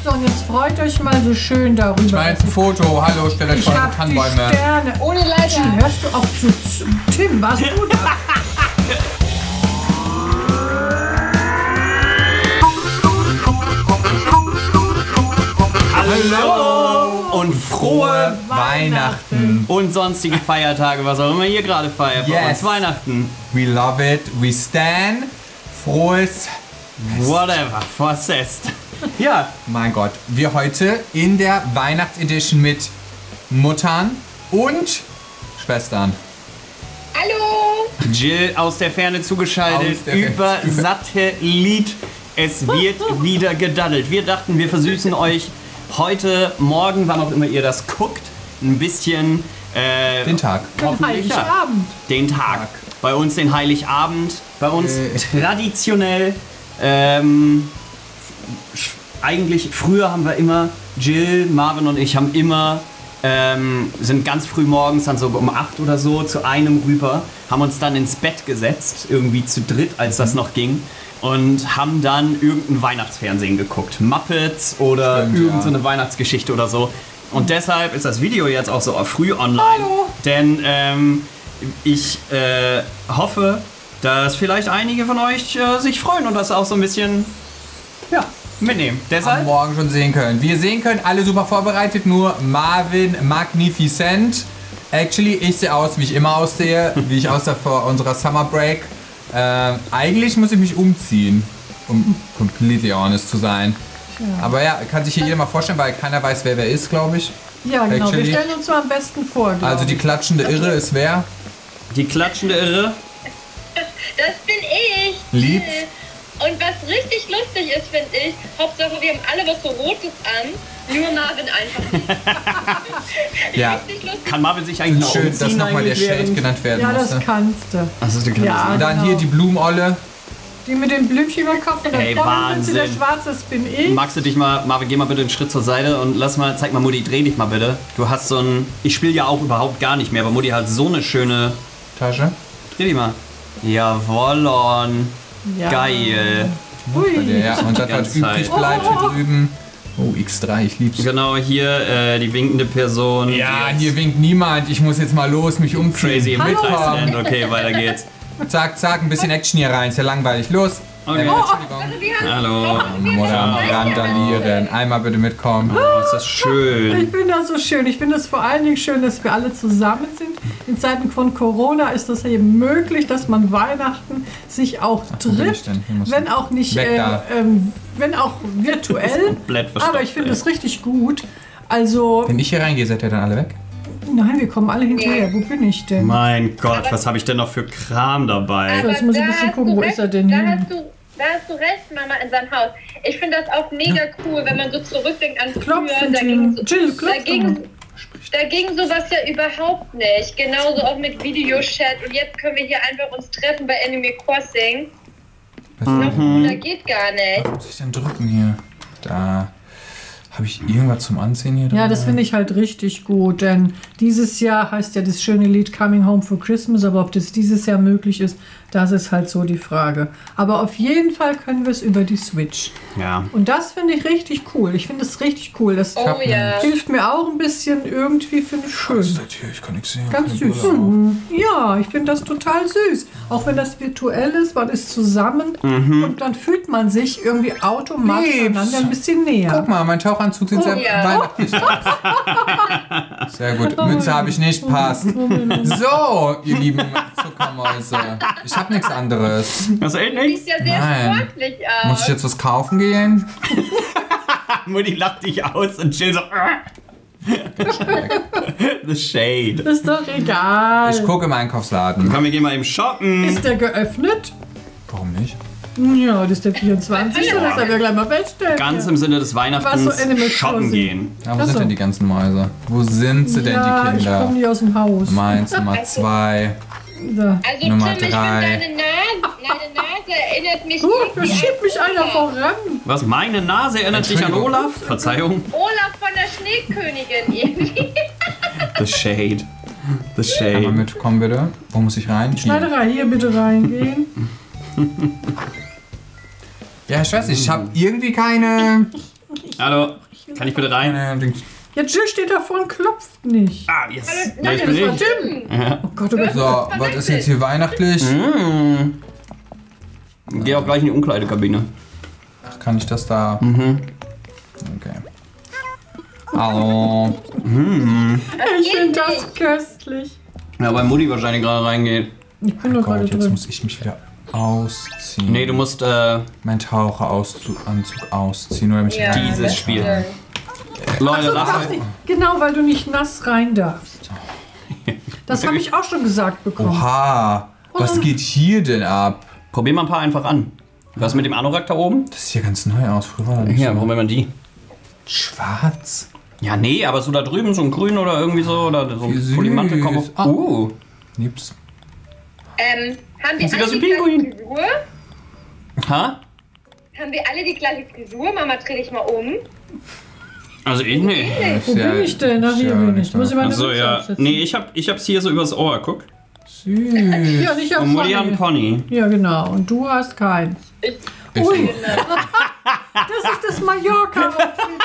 So, und jetzt freut euch mal so schön darüber. Ich meine, ein Foto. Hallo, stell euch vor, die Tannenbäume. Sterne. Ohne Leiter. Hörst du auch zu Tim? Warst du da? Hallo und frohe Weihnachten. und sonstige Feiertage, was auch immer ihr gerade feiert. Bei uns Weihnachten. We love it. We stand. Frohes. Whatever. Vorsest. Ja. Mein Gott. Wir heute in der Weihnachtsedition mit Muttern und Schwestern. Hallo. Jill aus der Ferne zugeschaltet Aus der Ferne. über Satellit. Es wird wieder gedaddelt. Wir dachten, wir versüßen euch heute, morgen, wann auch immer ihr das guckt, ein bisschen Den Tag. hoffentlich, ja, Heiligabend. den Tag. Bei uns den Heiligabend. Bei uns traditionell. Eigentlich früher haben wir immer, Jill, Marvin und ich haben immer, sind ganz früh morgens dann so um 8 oder so zu einem rüber, haben uns dann ins Bett gesetzt, irgendwie zu dritt, als das noch ging. Und haben dann irgendein Weihnachtsfernsehen geguckt. Muppets oder Stimmt, irgendeine Weihnachtsgeschichte oder so. Und deshalb ist das Video jetzt auch so früh online. Hallo. Denn ich hoffe, dass vielleicht einige von euch sich freuen und das auch so ein bisschen mitnehmen. Am Deshalb Morgen schon sehen können. Wie ihr sehen könnt, alle super vorbereitet, nur Marvin Magnificent. Actually, ich sehe aus, wie ich immer aussehe, wie ich aussah vor unserer Summer Break. Eigentlich muss ich mich umziehen, um completely honest zu sein. Ja. Aber ja, kann sich hier jeder mal vorstellen, weil keiner weiß, wer ist, glaube ich. Ja, genau. Actually. Wir stellen uns mal am besten vor. Also die klatschende Irre ist wer? die klatschende Irre. Das bin ich. Lieb. Und was richtig lustig ist, finde ich, Hauptsache wir haben alle was so Rotes an, nur Marvin einfach nicht. Ja. Richtig lustig. Kann Marvin sich eigentlich noch Schön, dass umziehen nochmal der eigentlich Shade während- genannt werden Ja, musste. das kannst du. Achso, du kannst Ja. es Und dann genau. hier die Blumenolle. Die mit den Blümchen über den Kopf und Hey, der Wahnsinn. Der Wahnsinn. Schwarze, das bin ich. Magst du dich mal, Marvin, geh mal bitte einen Schritt zur Seite und zeig mal Mutti, dreh dich mal bitte. Du hast so ein, ich spiele ja auch überhaupt gar nicht mehr, aber Mutti hat so eine schöne, Tasche. dreh dich mal. Jawollon. Ja. Geil. Bei der, ja. Und das, was Ganz übrig heiß. bleibt hier drüben. Oh, X3, ich lieb's. Genau, hier die winkende Person. Ja, die hier jetzt winkt niemand. Ich muss jetzt mal los, mich umziehen. crazy im Hallo. Mitleid sind. Okay, weiter geht's. Zack, zack, ein bisschen Action hier rein. Ist ja langweilig. Los. Okay. Also wir haben Hallo. Modern randalieren. Einmal bitte mitkommen. Oh, ist das Ich schön. finde das so schön. Ich finde es vor allen Dingen schön, dass wir alle zusammen sind. In Zeiten von Corona ist das eben möglich, dass man Weihnachten sich auch wo bin ich trifft, denn? Hier muss wenn auch nicht, Weg da. wenn auch virtuell. Komplett verstopft, Aber ich finde ey. es richtig gut. Also, Wenn ich hier reingehe, seid ihr dann alle weg? nein, wir kommen alle hinterher. Wo bin ich denn? Mein Gott, was habe ich denn noch für Kram dabei? So, jetzt muss ich ein bisschen hast gucken, du wo ist er denn da hin? Da hast du recht, Mama, in seinem Haus. Ich finde das auch mega cool, wenn man so zurückdenkt an früher. Klopfen, Da Tim. ging, Jill, klopf doch mal. da ging sowas ja überhaupt nicht. Genauso auch mit Videochat. Und jetzt können wir hier einfach uns treffen bei Animal Crossing. Noch cooler geht gar nicht. Was muss ich denn drücken hier? Da. Habe ich irgendwas zum Anziehen hier drin? Ja, das finde ich halt richtig gut, denn dieses Jahr heißt ja das schöne Lied Coming Home for Christmas, aber ob das dieses Jahr möglich ist, das ist halt so die Frage. Aber auf jeden Fall können wir es über die Switch. Ja. Und das finde ich richtig cool. Ich finde es richtig cool. Das Oh ja. hilft mir auch ein bisschen irgendwie, finde ich Was ist schön. das hier? Ich kann nichts sehen. Ganz Keine süß. Brille auf. Ja, ich finde das total süß. Auch wenn das virtuell ist, man ist zusammen und dann fühlt man sich irgendwie automatisch Liebs. einander ein bisschen näher. Guck mal, mein Tauchanzug sieht sehr ja. weihnachtlich aus. Sehr gut. Mütze habe ich nicht, passt. So, ihr lieben Zuckermäuse. Ich habe nichts anderes. Das ist echt Sieht nichts. ja sehr Nein. sportlich Muss aus. ich jetzt was kaufen gehen? Mutti lacht dich aus und Jill so. The Shade. Ist doch egal. Ich gucke im Einkaufsladen. Komm, wir gehen mal eben shoppen. Ist der geöffnet? Warum nicht? Ja, das ist der 24. Das haben wir gleich mal feststellen. Ganz im Sinne des Weihnachtens Was so Animal shoppen Crossing. gehen. Ja, wo Ach sind so. denn die ganzen Mäuse? Wo sind sie denn, Ja, die ich komme Kinder? nie aus dem Haus. Meins, Nummer 2. Da. Also Nummer Tim, ich 3. finde deine Nase erinnert mich Da irgendwie schiebt mich einer voran. Was, meine Nase erinnert dich an Entschuldigung. Olaf? Verzeihung. Olaf von der Schneekönigin irgendwie. The Shade. The Einmal Shade. mitkommen bitte. Wo muss ich rein? Hier. Schneiderei, hier bitte reingehen. Ja, ich weiß nicht, ich habe irgendwie keine Hallo, kann ich bitte rein? Ja, Jill steht davor und klopft nicht. Ah, yes. Hallo, Ja, ich Das bin war ich. Tim. Oh Gott, oh Gott. So, was ist jetzt hier weihnachtlich? Geh auch gleich in die Umkleidekabine. Ach, kann ich das da? Okay. Hallo. Ich finde das köstlich. Ja, weil Mutti wahrscheinlich gerade reingeht. Ich bin doch gerade Gott, jetzt drin. muss ich mich wieder ausziehen. Nee, du musst Mein Taucheranzug ausziehen, nur damit ich Ja, Dieses das Spiel. stimmt. Leute, Du lass darfst nicht, genau, weil du nicht nass rein darfst. Das habe ich auch schon gesagt bekommen. Oha, was geht hier denn ab? Probier mal ein paar einfach an. Was mit dem Anorak da oben? Das sieht ja ganz neu aus. Früher war das nicht Ja, so. probier mal die. Schwarz. Ja, nee, aber so da drüben, so ein Grün oder irgendwie so, oder so Wie ein süß. Polymante kommt. Ah. Lieb's. Haben wir Sieht alle aus wie die ein Pinguin. gleiche Frisur? Ha? Haben wir alle die gleiche Frisur? Mama, dreh dich mal um. Also ich nicht. Wo bin ich denn? Ach, hier bin ich. Muss ich meine Achso, Mütze ja. aufsetzen? Nee, ich hab's hier so übers Ohr, guck. Süß. Ja, und ich hab Und Mutti hat einen Pony. Pony. Ja, genau. Und du hast keins. Ui, das ist das Mallorca-Outfit.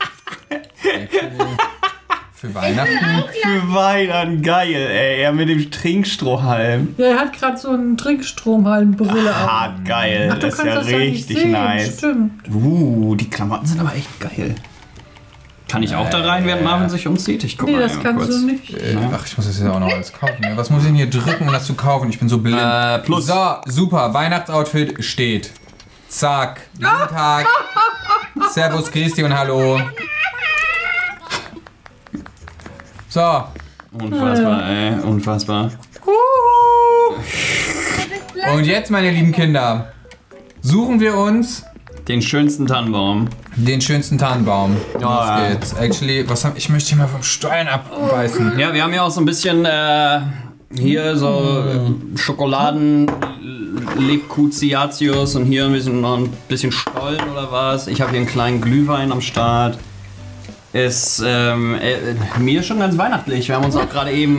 Für Weihnachten? Für Weihnachten, geil, ey. Er mit dem Trinkstrohhalm. Ja, er hat gerade so einen Trinkstromhallenbrille auf. Ah, geil. Ach, du das ist kannst ja das ja nicht richtig sehen. nice. Stimmt. Die Klamotten sind aber echt geil. Kann ich auch da rein, während Marvin sich umzieht? Ich guck Nee, mal das eben kannst kurz. du nicht. Ach, ich muss das jetzt auch noch alles kaufen. Ne? Was muss ich denn hier drücken, um das zu kaufen? Ich bin so blind. Plus. So, super. Weihnachtsoutfit steht. Zack. Guten Tag. Servus, Christi und hallo. So. Unfassbar, ey. Unfassbar. Und jetzt, meine lieben Kinder, suchen wir uns Den schönsten Tannenbaum. den schönsten Tannenbaum. Ja. Los geht's. Actually, ich möchte hier mal vom Steuern abbeißen. Ja, wir haben ja auch so ein bisschen hier so Schokoladen, Lebkuziatius und hier noch ein bisschen Stollen oder was. Ich habe hier einen kleinen Glühwein am Start. Ist mir schon ganz weihnachtlich. Wir haben uns auch gerade eben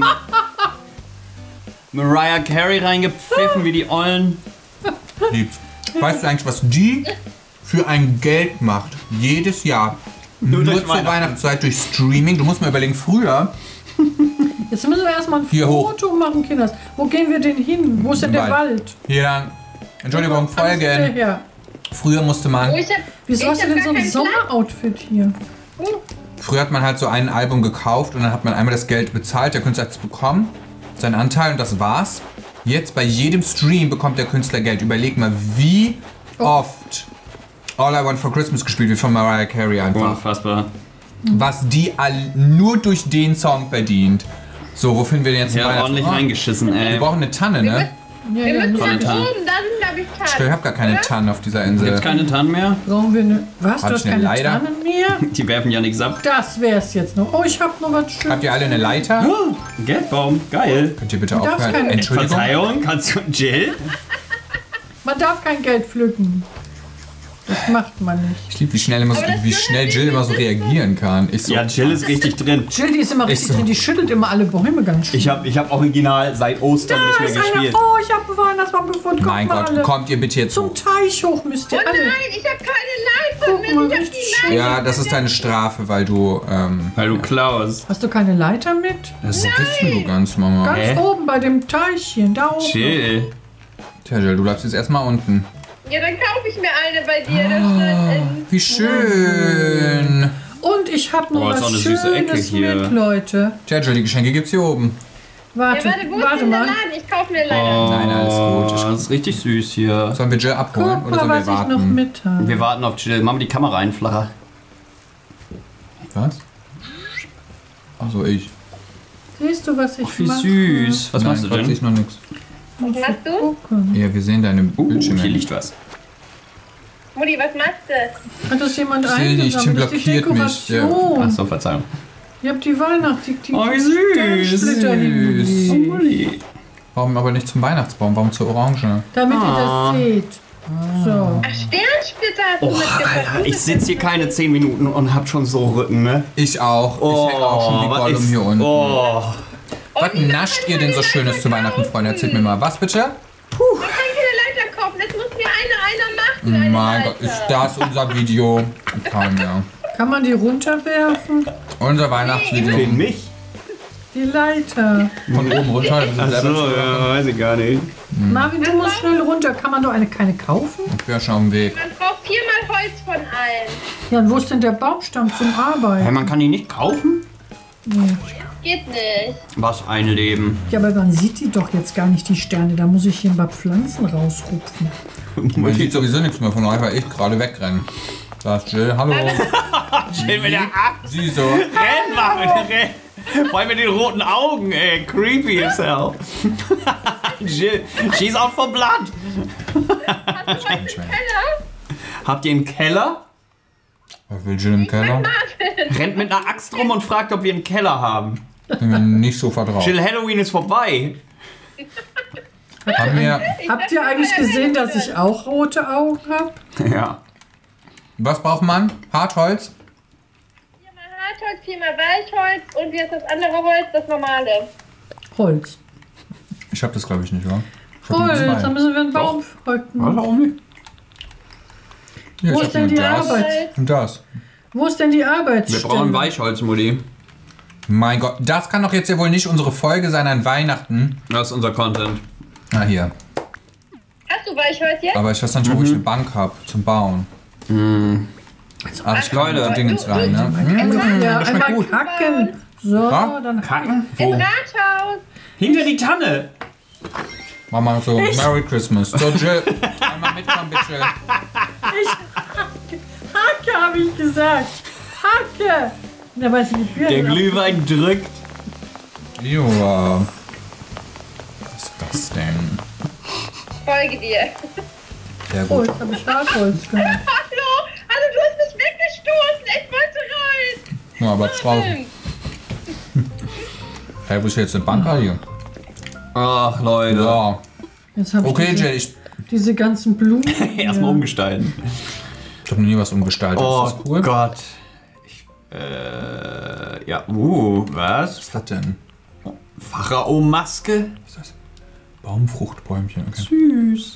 Mariah Carey reingepfiffen wie die Ollen. Lieb's. Weißt du eigentlich, was die für ein Geld macht? Jedes Jahr. Nur durch zur Weihnachten. Weihnachtszeit durch Streaming. Du musst mal überlegen, früher. Jetzt müssen wir erstmal ein Hier hoch. Foto machen, Kinders. Wo gehen wir denn hin? Wo ist denn der Wald? Hier lang. Entschuldigung, folgen. Ja. Früher musste man. Oh, ich hab, Wieso ich hast du hab denn so gar ein keinen Sommeroutfit hier? Früher hat man halt so ein Album gekauft und dann hat man einmal das Geld bezahlt. Der Künstler hat es bekommen, seinen Anteil und das war's. Jetzt bei jedem Stream bekommt der Künstler Geld. Überleg mal, wie oft All I Want for Christmas gespielt wird von Mariah Carey einfach. Unfassbar. Was die nur durch den Song verdient. So, wo finden wir denn jetzt einen Ja, ordentlich Weihnachtsbaum? reingeschissen, Wir ey. brauchen eine Tanne, ne? Ja, Wir ja. müssen Volle nach Tanne. oben, da sind, glaube ich, Ich Tannen. habe gar keine Tannen auf dieser Insel. Gibt's keine Tannen mehr? Brauchen wir eine. Was? Hab Du ich hast eine keine Leiter? Tannen mehr? Die werfen ja nichts ab. Das wär's jetzt noch. Oh, ich hab noch was Schönes. Habt ihr alle eine Leiter? Geldbaum, geil. Könnt ihr bitte darfst aufhören? keine- Entschuldigung. Verzeihung, kannst du Jill? Man darf kein Geld pflücken. Das macht man nicht. Ich liebe, wie schnell Jill immer so reagieren kann. Ich so, Ja, Jill ist richtig drin. Jill, die ist immer richtig so. drin. Die schüttelt immer alle Bäume ganz schön. Ich hab original seit Ostern Da nicht ist mehr einer. gespielt. Oh, ich hab einen Weihnachtsbaum gefunden. Guck mein mal Gott, alle. kommt ihr bitte jetzt Zum hoch. Teich hoch müsst ihr Oh alle. nein, ich habe keine Leiter Guck mit. mal, Ich habe richtig die schön. Leiter. Ja, das ist deine Strafe, weil du, Weil du klaust. Hast du keine Leiter mit? wo bist denn du ganz, Mama? Ganz Hä? oben bei dem Teichchen. Da oben. Jill. Tja, Jill, du bleibst jetzt erstmal unten. Ja, dann kaufe ich mir eine bei dir. Das ist Wie schön. Und ich hab noch Oh, ist auch was eine süße Ecke Schönes hier. mit, Leute. Tja, Jill, die Geschenke gibt's hier oben. Warte, ja, wo ist warte denn der mal. Laden? Ich kaufe mir leider. Nein, alles gut. Oh, das ist richtig süß hier. Sollen wir Jill abholen Guck oder mal, sollen wir was ich noch warten? mit habe. Wir warten auf Jill. Machen wir die Kamera einfacher. Was? Achso, ich. Siehst du, was ich Wie mache? süß. Was machst du Nein, denn? ich noch nichts. Was machst du? Gucken. Ja, wir sehen deine Bildschirme. Hier liegt was. Mutti, was machst du? Hat das jemand seh nicht, Tim eingesammelt? Das ist die blockiert mich, ja. Dekoration. Achso, Verzeihung. Ihr habt die Weihnacht, die Oh, wie süß. Sternsplitter Süß. Oh, hingelegt. Mutti. Warum aber nicht zum Weihnachtsbaum? Warum zur Orange? Damit ihr das seht. So. Ach, Sternsplitter hast du Oh, mitgebracht. Alter, ich sitze hier keine 10 Minuten und hab schon so Rücken, ne? Ich auch. Ich hänge auch schon wie was Gollum ist- hier unten. Oh. Was nascht ihr denn so Schönes zu Weihnachten, Freunde? Erzählt mir mal. Was bitte? Man kann keine Leiter kaufen. Das muss mir einer machen. eine Mein Gott, ist das unser Video? Kein mehr. Kann man die runterwerfen? Unser Weihnachtsvideo. Für mich? Die Leiter. Von oben runter. Achso, ja, weiß ich gar nicht. Marvin, du musst schnell runter. Kann man doch keine kaufen? Ich bin ja schon am Weg. Man braucht 4-mal Holz von allen. Ja, und wo ist denn der Baumstamm zum Arbeiten? Hey, man kann die nicht kaufen? Geht nicht. Was ein Leben. Ja, aber man sieht die doch jetzt gar nicht, die Sterne. Da muss ich hier ein paar Pflanzen rausrupfen. Man sieht sowieso nichts mehr von euch, weil ich gerade wegrenne. Da ist Jill, hallo. Chill mit der Axt. Sie so. Renn, Marvin, renn. Vor allem mit den roten Augen, ey. Creepy as hell. Jill, she's out for blood. Hast du heute einen Keller? Habt ihr einen Keller? Was will Jill im Keller? Rennt mit einer Axt rum und fragt, ob wir einen Keller haben. Bin mir nicht so vertraut. Jill, Halloween ist vorbei. Haben wir, Habt ihr eigentlich gesehen, dass ich auch rote Augen habe? Ja. was braucht man? Hartholz? 4-mal Hartholz, 4-mal Weichholz und wie ist das andere Holz? Das normale. Holz. Ich hab das glaube ich nicht, oder? Ich hab nur Holz, zwei. dann müssen wir einen Baum folgen. Warum nicht? Ja, Wo ich ist hab nur denn die das Arbeit? und das. Wo ist denn die Wir Arbeitsstelle? brauchen Weichholz, Mutti. Mein Gott, das kann doch jetzt ja wohl nicht unsere Folge sein an Weihnachten. Das ist unser Content. Ah, hier. Hast du Weichholz jetzt? Aber ich weiß nicht, wo ich eine Bank habe zum Bauen. Ach, ich kann Leute. die Dingens rein, ne? Ja, das schmeckt einmal gut. kacken. So, Ja? dann Kacken? Im Wo? Rathaus. Hinter die Tanne. Mach mal so Merry Christmas. So, Jill, einmal mitkommen, bitte. Hacke, habe ich gesagt. Hacke. Da weiß ich die Der Birne. Glühwein drückt. Joa. Was ist das denn? Folge dir. Sehr Oh, gut. jetzt habe ich Hartholz gemacht. Hallo? Also du hast mich weggestoßen. Ich wollte rein. Ja, aber draußen. Hey, wo ist jetzt eine Bank hier? Ach, Leute. Ja. Jetzt habe ich Okay, diese, Jill, diese ganzen Blumen. Erstmal umgestalten. ich habe noch nie was umgestaltet. Oh ist das cool? Gott. Ja, was? Was ist das denn? Pharao-Maske? Was ist das? Baumfruchtbäumchen. Okay. Süß.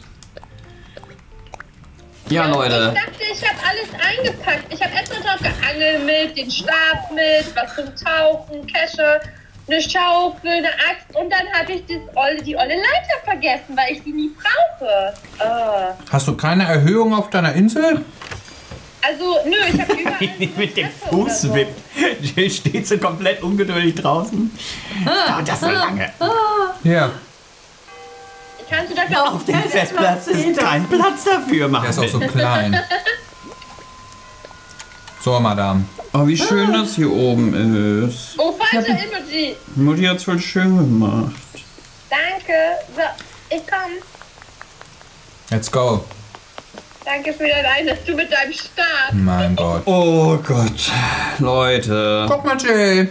Ja, Leute. Ich dachte, ich habe alles eingepackt. Ich habe extra drauf geangelt mit, den Stab mit, was zum Tauchen, Kesche, eine Schaufel, eine Axt und dann habe ich die olle Leiter vergessen, weil ich die nie brauche. Hast du keine Erhöhung auf deiner Insel? Also, nö, ich habe überall so eine Mit dem Treppe oder Fuß so. wippt. Jill steht so komplett ungeduldig draußen. Dauert das so lange? Hier. Kannst du da glauben? Auf dem Festplatz ist kein Platz dafür, Der ist auch so klein. So, Madame. Oh, wie schön das hier oben ist. Oh, falscher Emoji. Mutti hat's voll schön gemacht. Danke. So, ich komm. Let's go. Danke für dein Einsatz. Du mit deinem Stab. Mein Gott. Oh Gott. Leute. Guck mal, Jill.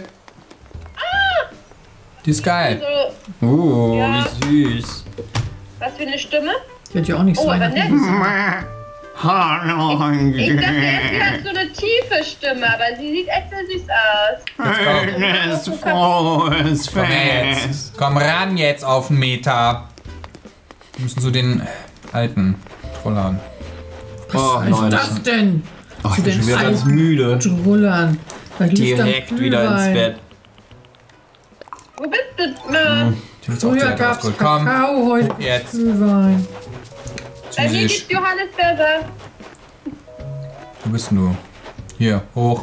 Die ist geil. So, Ja. wie süß. was für eine Stimme? Die hat ja auch nichts Oh, aber Weihnachtliches. nett. Hallo. Ich dachte erst, sie hat so eine tiefe Stimme, aber sie sieht echt sehr süß aus. Schönes, frohes Komm her Fest. jetzt. Komm ran jetzt auf den Meter. Wir müssen so den alten Trollern. Oh, Was ist Leute. das denn? Oh, ich bin den schon wieder ganz alten müde. Trullern. Vielleicht liegt da Direkt wieder ins Glühwein. Bett. Wo bist du, Mann? Die wird's auch Früher direkt gab es rausgeholt. Komm, Kakao, heute jetzt. Glühwein. Bei mir Süßig. gibt's Johannisbeere. Wo bist du? Hier, hoch.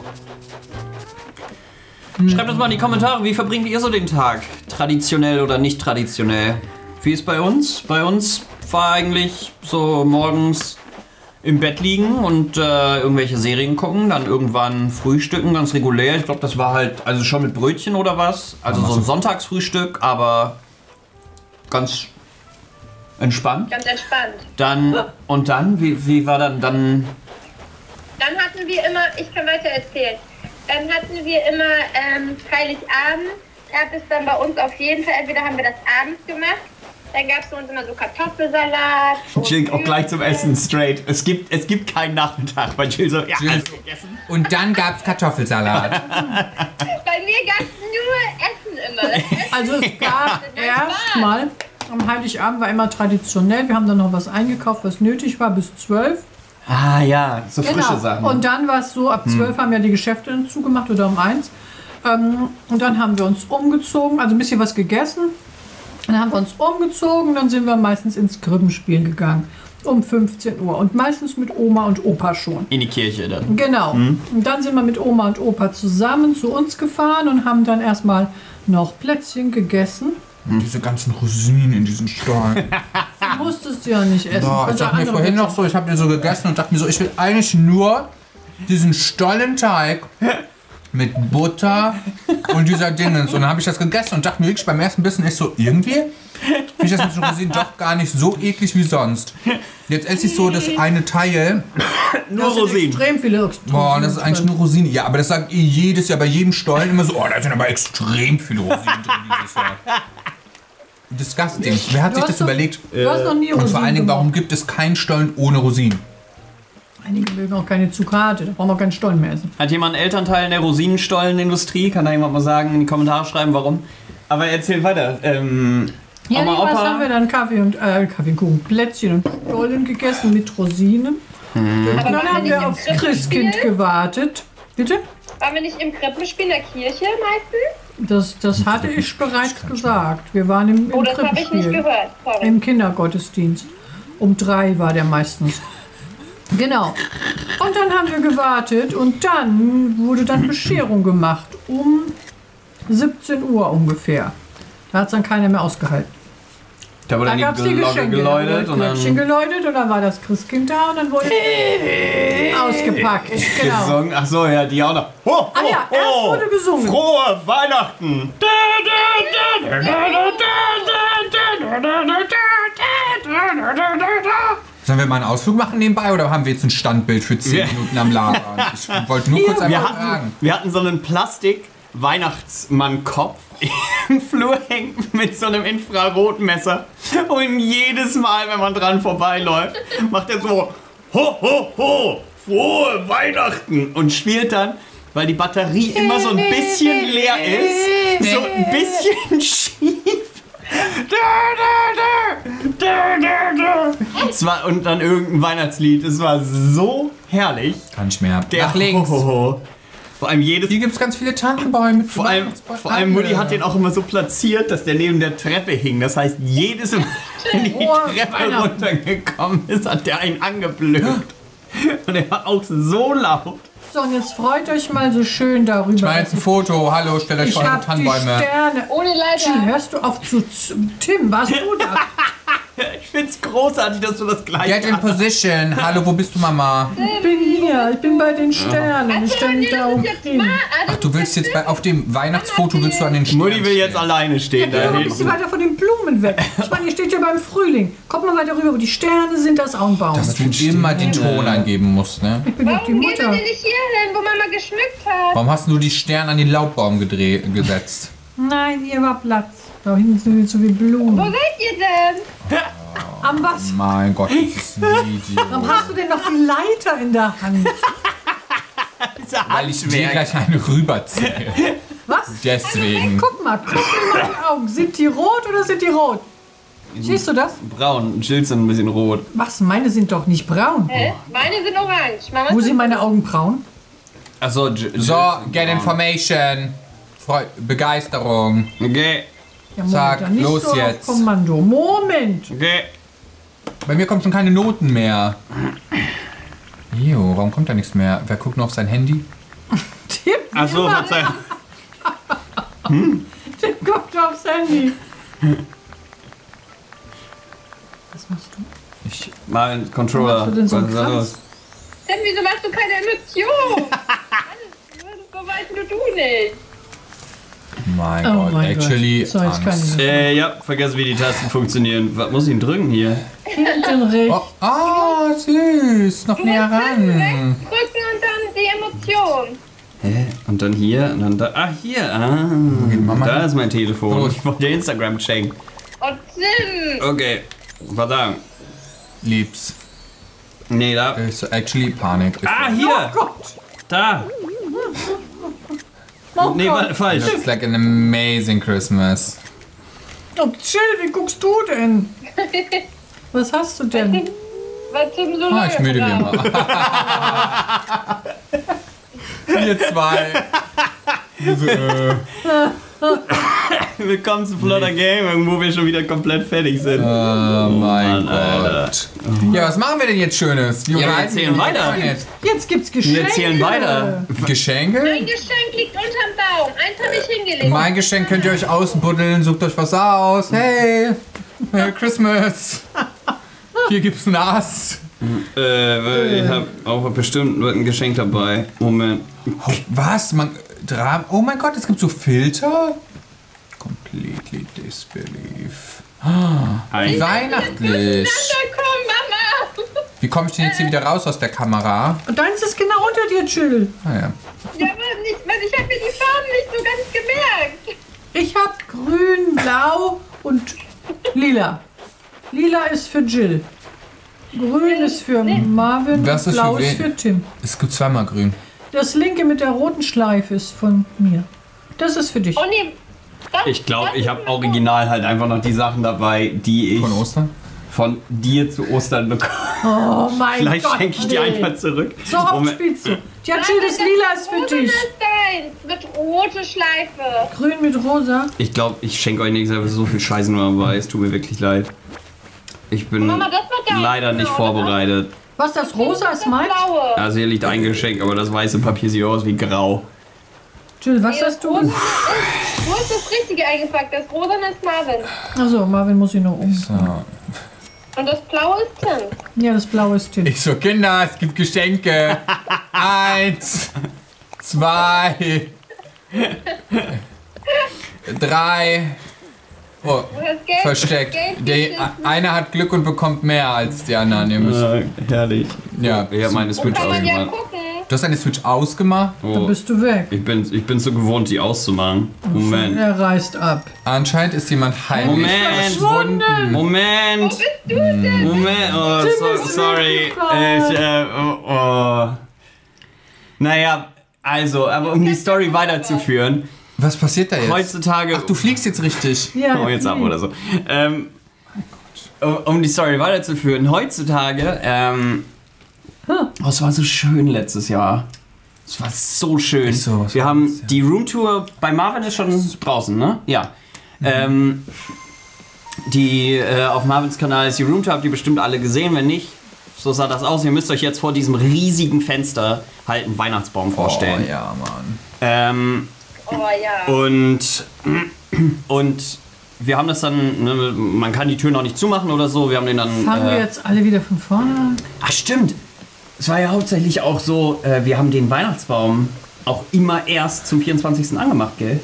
Schreibt uns mal in die Kommentare, wie verbringt ihr so den Tag? Traditionell oder nicht traditionell? Wie ist bei uns? Bei uns war eigentlich so morgens im Bett liegen und irgendwelche Serien gucken, dann irgendwann frühstücken, ganz regulär. Ich glaube, das war halt, also schon mit Brötchen oder was. Also so ein Sonntagsfrühstück, aber ganz entspannt. Ganz entspannt. Dann, und dann, wie war dann? Dann hatten wir immer, ich kann weiter erzählen, dann hatten wir immer Heiligabend, gab es dann bei uns auf jeden Fall, entweder haben wir das abends gemacht, dann gab es bei uns immer so Kartoffelsalat. Jill auch gleich zum Essen straight. Es gibt keinen Nachmittag bei Jill so, ja, Jill. alles gegessen. Und dann gab's Kartoffelsalat. Bei mir gab es nur Essen immer. Das Essen Also es gab erstmal, am Heiligabend war immer traditionell, wir haben dann noch was eingekauft, was nötig war, bis 12. Ah ja, so frische Sachen. Und dann war es so, ab 12 haben ja die Geschäfte dann zugemacht oder um 1. Und dann haben wir uns umgezogen, also ein bisschen was gegessen. Dann haben wir uns umgezogen, dann sind wir meistens ins Krippenspiel gegangen. Um 15 Uhr. Und meistens mit Oma und Opa schon. In die Kirche dann. Genau. Und dann sind wir mit Oma und Opa zusammen zu uns gefahren und haben dann erstmal noch Plätzchen gegessen. Diese ganzen Rosinen in diesen Stollen. Du musstest du ja nicht essen. Ja, ich dachte mir vorhin noch so, ich habe den so gegessen und dachte mir so, ich will eigentlich nur diesen Stollenteig mit Butter und dieser Dingens. Und dann habe ich das gegessen und dachte mir wirklich beim ersten Bissen echt so, irgendwie finde ich das mit den Rosinen doch gar nicht so eklig wie sonst. Jetzt esse ich so das eine Teil. Nur Rosinen. Extrem viele Boah, das ist eigentlich nur Rosinen. Ja, aber das sagt ihr jedes Jahr bei jedem Stollen immer so, oh, da sind aber extrem viele Rosinen drin dieses Jahr. Disgusting. Wer hat sich das überlegt? Du hast noch nie Rosinen Und vor allen Dingen, gemacht. warum gibt es keinen Stollen ohne Rosinen? Einige mögen auch keine Zuckerharte, da brauchen wir keinen Stollen mehr essen. Hat jemand einen Elternteil in der Rosinenstollenindustrie? Kann da jemand mal sagen, in die Kommentare schreiben, warum? Aber erzähl weiter. Ja, was haben wir dann? Kaffee und Kuchen, Plätzchen und Stollen gegessen mit Rosinen. Und dann haben wir aufs Christkind gewartet. Bitte? Waren wir nicht im Krippenspiel in der Kirche meistens? Das hatte ich bereits gesagt. Wir waren im Oh, das habe ich nicht Krippenspiel. gehört. Sorry. Im Kindergottesdienst. Um 3 war der meistens. Genau. Und dann haben wir gewartet und dann wurde dann Bescherung gemacht. Um 17 Uhr ungefähr. Da hat es dann keiner mehr ausgehalten. Da wurde Da gab es die Geschenke. geläutet und Glöckchen dann geläutet und dann war das Christkind da und dann wurde ausgepackt. Genau. gesungen. Ach so, ja, die auch noch. Ho, ho, Ah ja, erst wurde gesungen. Frohe Weihnachten! Sollen wir mal einen Ausflug machen nebenbei oder haben wir jetzt ein Standbild für 10 Minuten am Lager? Ich wollte nur kurz einfach fragen. Wir hatten so einen Plastik-Weihnachtsmann-Kopf im Flur hängen mit so einem Infrarotmesser. Und jedes Mal, wenn man dran vorbeiläuft, macht er so Ho, ho, ho, frohe Weihnachten und spielt dann, weil die Batterie immer so ein bisschen leer ist, so ein bisschen schief. Es war, und dann irgendein Weihnachtslied. Es war so herrlich. Kann ich mehr. Der Nach links. Ho. Vor allem jedes. Hier gibt es ganz viele Tannenbäume mit Vor allem Mutti hat den auch immer so platziert, dass der neben der Treppe hing. Das heißt, jedes Mal, wenn die Treppe runtergekommen ist, hat der einen angeblökt. Und er war auch so laut. So, und jetzt freut euch mal so schön darüber. Ich mache jetzt ein Foto. Hallo, stellt euch Ich vor eure hab die Tannenbäume. Sterne. Ohne Jill, Leiter. hörst du auf zu... Tim, warst du da? Ich find's großartig, dass du das gleich Get in position. Hallo, wo bist du, Mama? Ich bin hier, ich bin bei den Sternen. Ich stelle mich da oben hin. Ach, du willst jetzt auf dem Weihnachtsfoto willst du an den Sternen Mutti will jetzt stehen. alleine stehen. Geh Da doch mal ein bisschen hinten. weiter von den Blumen weg. Ich meine, ihr steht ja beim Frühling. Kommt mal weiter rüber, wo die Sterne sind, das ist auch ein Baum. Dass du immer den Ton angeben musst, ne? Ich bin doch die Warum geht ihr Mutter. denn nicht hier hin, wo Mama geschmückt hat? Warum hast du die Sterne an den Laubbaum gesetzt? Nein, hier war Platz. Da hinten sind so viele Wo Blumen. seid ihr denn? Am was? Mein Gott, dieses Video. Warum hast du denn noch die Leiter in der Hand? Weil ich dir gleich eine rüberziehe. Was? Deswegen. Guck mal in meine Augen. Sind die rot oder sind die rot? Siehst du das? Braun, Jill sind ein bisschen rot. Was? Meine sind doch nicht braun. Meine sind orange. Mama Wo sind meine Augen braun? Achso, So, get information. Begeisterung. Okay, Ja, Moment, Sag, dann nicht los so jetzt. Auf Kommando. Moment. okay. Bei mir kommen schon keine Noten mehr. Jo, warum kommt da nichts mehr? Wer guckt noch auf sein Handy? Tim, Achso, Verzeihung. Tim guckt aufs Handy. Was machst du? Ich mal einen Controller. Warum machst du denn so einen Was ist da Kranz? los? Denn wieso machst du keine Emotion? So weißt du nicht. Mein Oh Gott, mein actually. Gott. So, jetzt kann Angst. ich Ja, vergessen wie die Tasten funktionieren. Was muss ich denn drücken hier? hinten rechts. Oh, süß. Noch näher ran. Drücken und dann die Emotion. Hä? Und dann hier und dann da. Ah, hier. Ah, Mama da hin? ist mein Telefon. Los. Ich wollte Instagram checken. Und Sim. Okay. Verdammt. Liebs. Nee, da. Ist actually Panik. Ah, hier. Oh Gott. Da. Oh Nee, Gott. warte, falsch. It's like an amazing Christmas. Oh, Jill, wie guckst du denn? Was hast du denn? weil Tim so lange Ich müde wie braucht. immer. Wir zwei. Willkommen zu Flotter Gaming, wo wir schon wieder komplett fertig sind. Oh mein Alter. Gott. Ja, was machen wir denn jetzt Schönes? wir erzählen weiter. Jetzt gibt's Geschenke. Wir erzählen weiter. Geschenke? Mein Geschenk liegt unterm Baum. Eins habe ich hingelegt. Mein Geschenk könnt ihr euch ausbuddeln, sucht euch was aus. Hey, Merry Christmas. Hier gibt's einen Ast. Ich hab auch bestimmt ein Geschenk dabei. Moment. Was? Oh mein Gott, es gibt so Filter? Completely disbelief. Hi. Weihnachtlich. Komm, Mama. Wie komme ich denn jetzt hier wieder raus aus der Kamera? Und deins ist genau unter dir, Jill. Ah ja. Ja, aber nicht, weil ich habe mir die Farben nicht so ganz gemerkt. Ich hab grün, blau und lila. Lila ist für Jill. Grün ist für Marvin Das und ist blau für ist wen? für Tim. Es gibt zweimal grün. Das linke mit der roten Schleife ist von mir. Das ist für dich. Oh nee. Ich glaube, ich habe original halt einfach noch die Sachen dabei, die ich Von Ostern? von dir zu Ostern bekommen. Oh mein Vielleicht Gott. schenke ich die einfach zurück. So oft Moment. spielst du. Ja, Jill, das lila ist für Rosa dich. ist deins. Mit rote Schleife. Grün mit rosa. Ich glaube, ich schenke euch nichts, aber so viel Scheiße nur dabei. Es tut mir wirklich leid. Ich bin Mama, das war dein. leider nicht Genau, vorbereitet. Was, das rosa ist meins? Blaue. Also hier liegt ein Geschenk, aber das weiße Papier sieht aus wie grau. Jill, was hast Rosa du? ist- Wo ist das Richtige eingepackt? Das Rosa ist Marvin. Achso, Marvin muss ich noch um. So. Und das Blaue ist Tim. Ja, das blaue ist Tim. Ich so, Kinder, es gibt Geschenke. 1, 2, 3. Oh, Du hast Geld. versteckt. Geld Der geschnitten. eine hat Glück und bekommt mehr als die anderen. Ihr müsst, Herrlich. ja. Ich habe meine Switch Kann man ja ausgemacht. gucken. Du hast deine Switch ausgemacht? Da Oh, bist du weg. ich bin so gewohnt, die auszumachen. Moment. Er reißt ab. Anscheinend ist jemand heimlich Moment. verschwunden. Moment. Bist du denn? Moment. Oh, sorry. Naja, also, aber um die Story weiterzuführen, Was passiert da jetzt? heutzutage. Ach, du fliegst jetzt richtig. Ja, Hau jetzt ab oder so. Um die Story weiterzuführen, heutzutage, oh, es war so schön letztes Jahr. Es war so schön. Ist so, was Wir war haben das, ja. die Roomtour bei Marvin ist schon draußen, ne? Ja. Auf Marvins Kanal ist die Roomtour, habt ihr bestimmt alle gesehen, wenn nicht, so sah das aus. Ihr müsst euch jetzt vor diesem riesigen Fenster halt einen Weihnachtsbaum vorstellen. Oh ja, Mann. Oh ja. Und wir haben das dann, ne, man kann die Tür noch nicht zumachen oder so, wir haben den dann... Fangen wir jetzt alle wieder von vorne an? Ach stimmt, es war ja hauptsächlich auch so, wir haben den Weihnachtsbaum auch immer erst zum 24. angemacht, gell?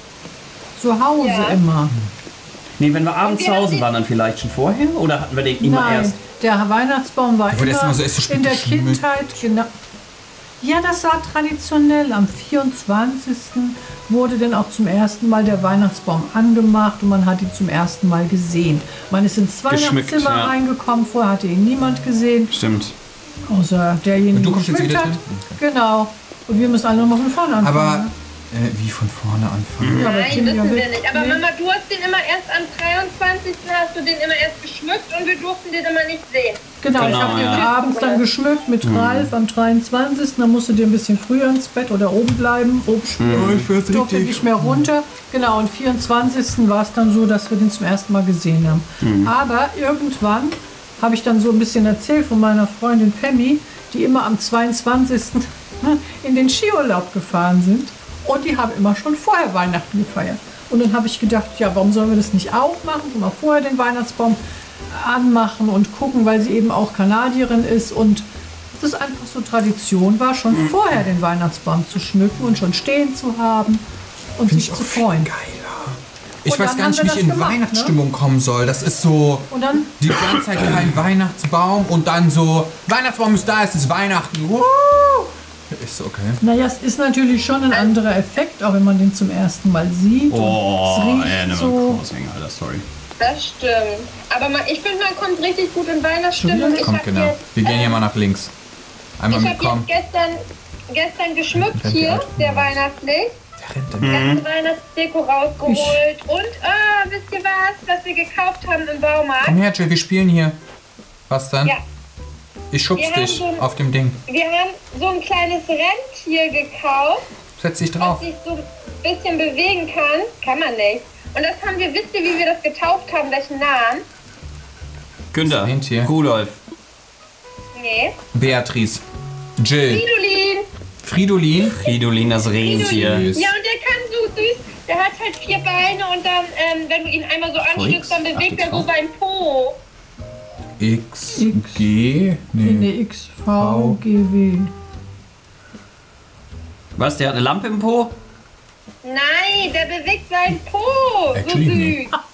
Zu Hause Ja. immer. Nee, wenn wir abends wir zu haben Hause die- waren, dann vielleicht schon vorher? Oder hatten wir den immer Nein, erst? der Weihnachtsbaum war wurde erst immer immer so erst so spät in der geschmückt. Kindheit. Genau. Ja, das war traditionell. Am 24. wurde dann auch zum ersten Mal der Weihnachtsbaum angemacht und man hat ihn zum ersten Mal gesehen. Man ist ins Geschmückt, Weihnachtszimmer ja. reingekommen, vorher hatte ihn niemand gesehen, Stimmt. außer derjenige, Und du der kommst jetzt geschmückt wieder, hat. Tim? Genau. Und wir müssen alle nochmal von vorne anfangen. Aber, wie von vorne anfangen? Ja, aber Nein, Tim, wissen ja, wir wir- nicht. Aber nee. Mama, du hast den immer erst am 23. hast du den immer erst geschmückt und wir durften den immer nicht sehen. Genau, ich Genau, habe den ja. abends dann geschmückt mit Ralf am 23. Dann musste der ein bisschen früher ins Bett oder oben bleiben, oben spielen. Ich weiß Durfte nicht mehr runter. Genau, und 24. war es dann so, dass wir den zum ersten Mal gesehen haben. Aber irgendwann habe ich dann so ein bisschen erzählt von meiner Freundin Pemmi, die immer am 22. in den Skiurlaub gefahren sind. Und die haben immer schon vorher Weihnachten gefeiert. Und dann habe ich gedacht, ja, warum sollen wir das nicht auch machen? Mal vorher den Weihnachtsbaum anmachen und gucken, weil sie eben auch Kanadierin ist und das einfach so Tradition war, schon vorher den Weihnachtsbaum zu schmücken und schon stehen zu haben und sich zu freuen. Geiler. Ich Und weiß dann gar haben nicht, wir wie ich das in gemacht, Weihnachtsstimmung kommen soll. Das ist so Und dann, die ganze Zeit kein Weihnachtsbaum und dann so, Weihnachtsbaum ist da, es ist Weihnachten. Woo! Ist so, okay. naja, es ist natürlich schon ein anderer Effekt, auch wenn man den zum ersten Mal sieht. Oh, und es riecht so. Crossing, Alter, sorry. Das stimmt. Aber ich finde, man kommt richtig gut in Weihnachtsstimmung. Ich Kommt, habe genau. jetzt, Wir gehen hier mal nach links. Einmal ich hab mitkommen. jetzt gestern geschmückt Rennt die hier, Alte der raus. Weihnachtslicht. Wer rennt denn? Ganze Weihnachtsdeko rausgeholt. Und, wisst ihr was wir gekauft haben im Baumarkt? Komm her, Jill, wir spielen hier. Was denn? Ja. Ich schub's Wir haben dich so ein- auf dem Ding. Wir haben so ein kleines Rentier gekauft, Setz dich das drauf. sich so ein bisschen bewegen kann. Kann man nicht. Und das haben wir, wisst ihr, wie wir das getauft haben, welchen Namen? Günther, Rentier. Rudolf. Nee. Beatrice. Jill. Fridolin. Fridolin. Fridolin, das Rentier. Süß. Ja, und der kann so süß. Der hat halt 4 Beine und dann, wenn du ihn einmal so anstützt, dann bewegt er so sein Po. X, G. Nee, X, V, G, W. Was, der hat eine Lampe im Po? Nein, der bewegt sein Po. So Actually, nee. süß.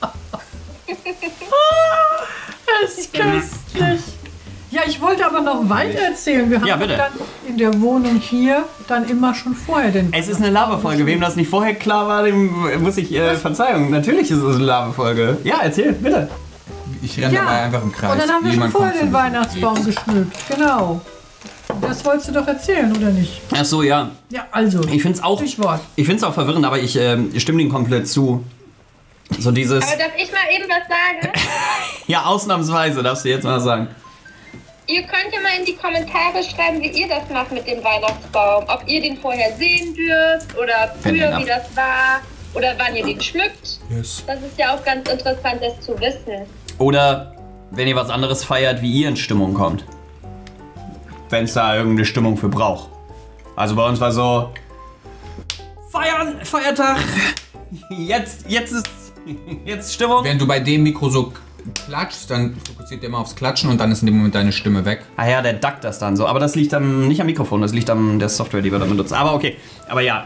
Das ist köstlich. Ja, ich wollte aber noch weiter erzählen. Wir haben Ja, bitte. dann in der Wohnung hier dann immer schon vorher den... Es ist eine Laberfolge. Wem das nicht vorher klar war, dem muss ich Verzeihung. Natürlich ist es eine Laberfolge. Ja, erzähl, bitte. Ich renne dabei einfach im Kreis. Und dann haben wir schon Jemand vorher kommt den zu mir. Weihnachtsbaum geschmückt. Genau. Das wolltest du doch erzählen, oder nicht? Ach so, ja. Ja, also. Ich finde es auch, Stichwort. verwirrend, aber ich stimme dem komplett zu. So dieses... Aber darf ich mal eben was sagen? Ja, ausnahmsweise darfst du jetzt mal sagen. Ihr könnt ja mal in die Kommentare schreiben, wie ihr das macht mit dem Weihnachtsbaum. Ob ihr den vorher sehen dürft oder früher, wie das war. Oder wann ihr den schmückt. Yes. Das ist ja auch ganz interessant, das zu wissen. Oder wenn ihr was anderes feiert, wie ihr in Stimmung kommt. Wenn es da irgendeine Stimmung für braucht. Also bei uns war so... Feiern, Feiertag. Jetzt ist Stimmung. Wenn du bei dem Mikro so klatschst, dann fokussiert der immer aufs Klatschen und dann ist in dem Moment deine Stimme weg. Ah ja, der duckt das dann so. Aber das liegt dann nicht am Mikrofon, das liegt an der Software, die wir dann benutzen. Aber okay. Aber ja,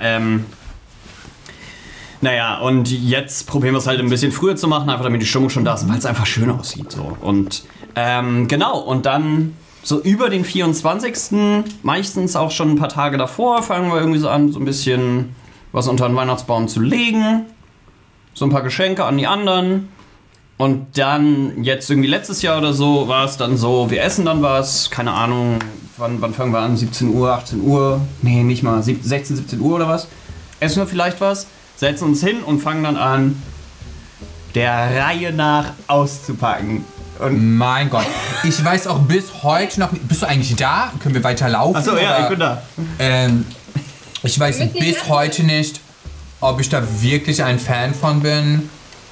naja, und jetzt probieren wir es halt ein bisschen früher zu machen, einfach damit die Stimmung schon da ist, weil es einfach schön aussieht. So. Und genau, und dann so über den 24. meistens auch schon ein paar Tage davor fangen wir irgendwie so an, so ein bisschen was unter den Weihnachtsbaum zu legen. So ein paar Geschenke an die anderen. Und dann, jetzt irgendwie letztes Jahr oder so, war es dann so, wir essen dann was, keine Ahnung, wann fangen wir an? 17 Uhr, 18 Uhr? Nee, nicht mal, 16, 17 Uhr oder was? Essen wir vielleicht was, setzen uns hin und fangen dann an, der Reihe nach auszupacken. Und Mein Gott. Ich weiß auch bis heute noch nicht. Bist du eigentlich da? Können wir weiterlaufen? achso, ja, oder? ich bin da. Ich weiß bis heute nicht, ob ich da wirklich ein Fan von bin.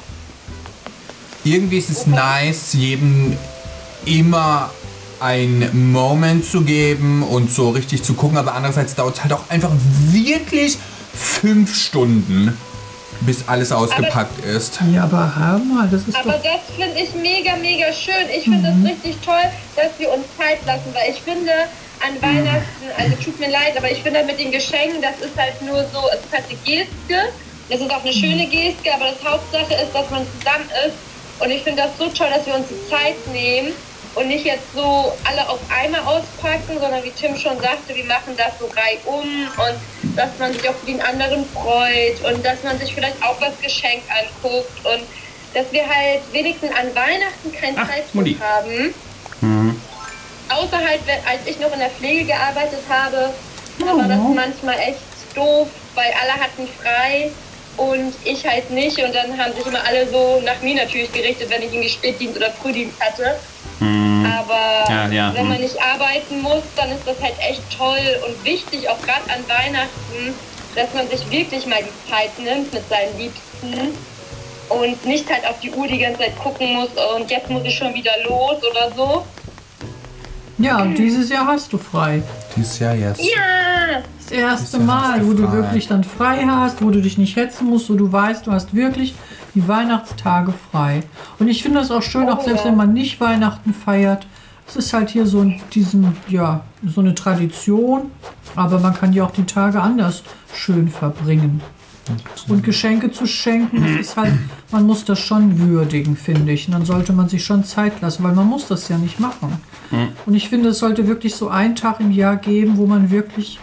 Irgendwie ist es nice, jedem immer ein Moment zu geben und so richtig zu gucken, aber andererseits dauert es halt auch einfach wirklich 5 Stunden, bis alles ausgepackt ist. Ja, aber hör mal, das ist Aber doch... das finde ich mega, mega schön. Ich finde das richtig toll, dass wir uns Zeit lassen, weil ich finde, an Weihnachten, also tut mir leid, aber ich finde mit den Geschenken, das ist halt nur so, es ist halt eine Geste, das ist auch eine schöne Geste, aber das Hauptsache ist, dass man zusammen ist. Und ich finde das so toll, dass wir uns die Zeit nehmen und nicht jetzt so alle auf einmal auspacken, sondern wie Tim schon sagte, wir machen das so reihum und dass man sich auch für den anderen freut und dass man sich vielleicht auch was Geschenk anguckt und dass wir halt wenigstens an Weihnachten keinen Mutti. Zeitdruck haben. Außer halt, als ich noch in der Pflege gearbeitet habe, da war das manchmal echt doof, weil alle hatten frei. Und ich halt nicht. Und dann haben sich immer alle so nach mir natürlich gerichtet, wenn ich irgendwie Spätdienst oder Frühdienst hatte. Aber wenn man nicht arbeiten muss, dann ist das halt echt toll und wichtig, auch gerade an Weihnachten, dass man sich wirklich mal die Zeit nimmt mit seinen Liebsten und nicht halt auf die Uhr die ganze Zeit gucken muss und jetzt muss ich schon wieder los oder so. Ja, und dieses Jahr hast du frei. Dieses Jahr jetzt. Ja! Das erste Jahr Mal, hast du wo du frei. wirklich dann frei hast, wo du dich nicht hetzen musst, wo du weißt, du hast wirklich die Weihnachtstage frei. Und ich finde das auch schön, auch selbst wenn man nicht Weihnachten feiert. Es ist halt hier so in diesem, ja, so eine Tradition, aber man kann ja auch die Tage anders schön verbringen. Und Geschenke zu schenken, das ist halt, man muss das schon würdigen, finde ich. Und dann sollte man sich schon Zeit lassen, weil man muss das ja nicht machen. Und ich finde, es sollte wirklich so einen Tag im Jahr geben, wo man wirklich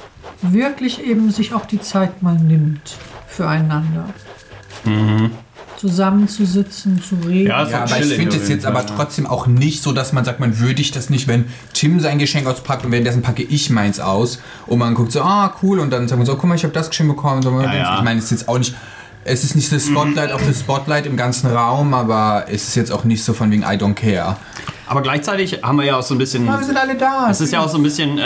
eben sich auch die Zeit mal nimmt füreinander. Zusammenzusitzen, zu reden. Ja, Ja, aber ich finde es jetzt aber trotzdem auch nicht so, dass man sagt, man würdigt das nicht, wenn Tim sein Geschenk auspackt und währenddessen packe ich meins aus und man guckt so, ah cool, und dann sagt man so, guck mal, ich habe das Geschenk bekommen. So, ja. Ich meine, es ist jetzt auch nicht, es ist nicht das Spotlight auf das Spotlight im ganzen Raum, aber es ist jetzt auch nicht so von wegen I don't care. Aber gleichzeitig haben wir ja auch so ein bisschen... Wir sind alle da. Es ist ja auch so ein bisschen